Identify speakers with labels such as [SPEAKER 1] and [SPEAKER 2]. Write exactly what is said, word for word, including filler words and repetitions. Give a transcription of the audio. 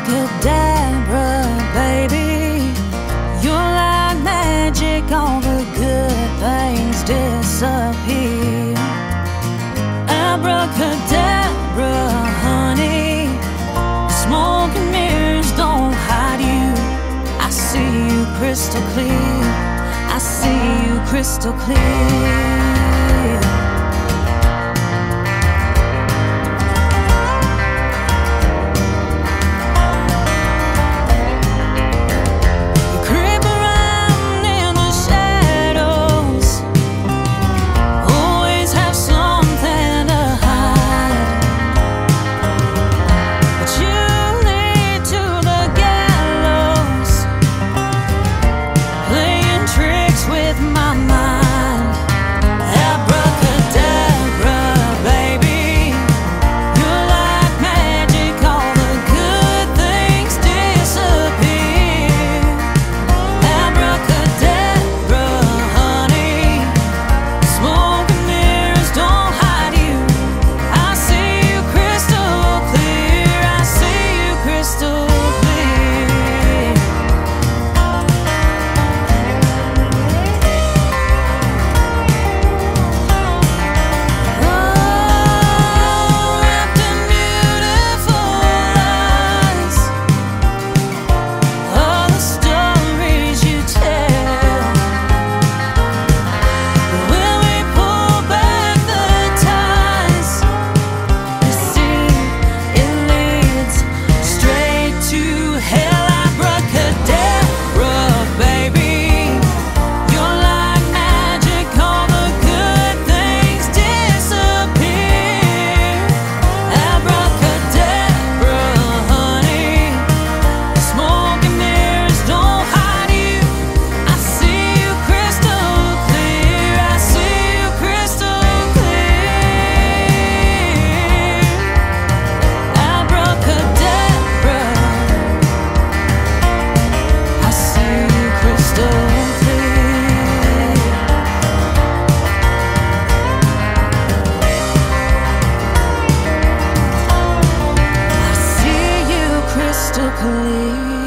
[SPEAKER 1] Abracadabra, baby. You're like magic, all the good things disappear. Abracadabra, honey. Smoke and mirrors don't hide you. I see you crystal clear. I see you crystal clear. Crystal clear.